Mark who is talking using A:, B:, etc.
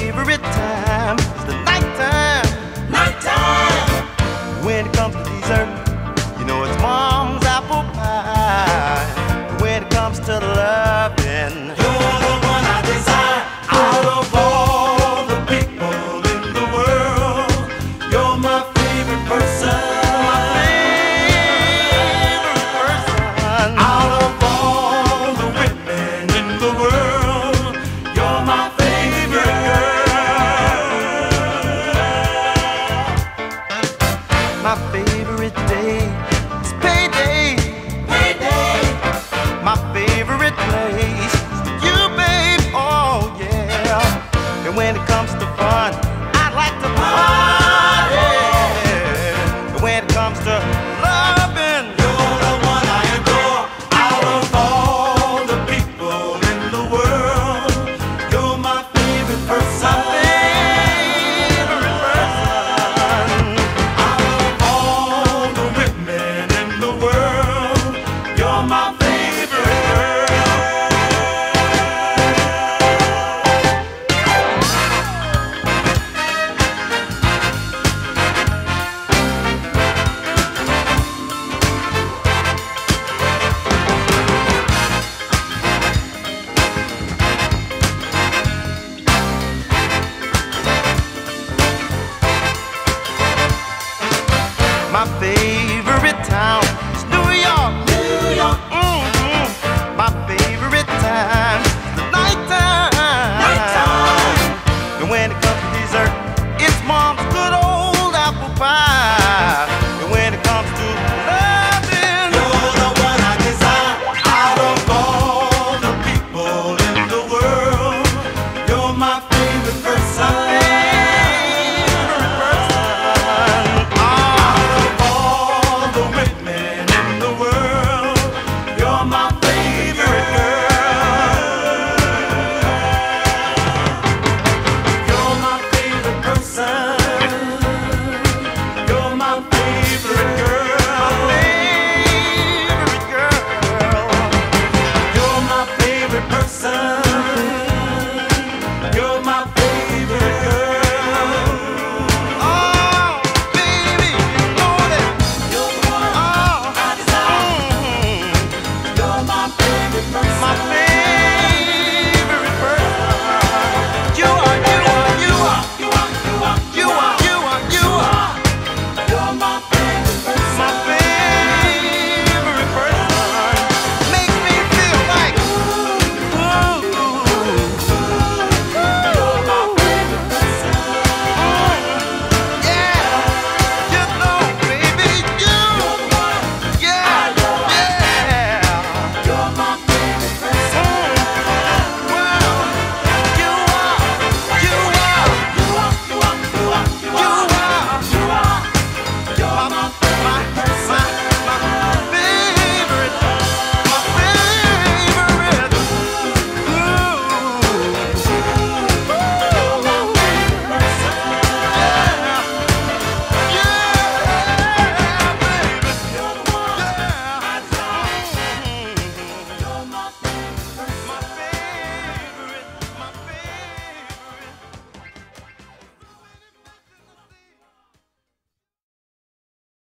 A: favorite time is the nighttime. Nighttime. When it comes to dessert, you know it's mom's apple pie. When it comes to loving, you're the one I desire. Out of all the people in the world, you're my favorite person. My favorite person. Out of all the women in the world, you're my favorite girl. My favorite day is payday. Payday. My favorite place is with you, babe. Oh yeah. And when it comes to fun, I like to party. And when it comes to loving, you're the one I adore. Out of all the people in the world, you're my favorite person.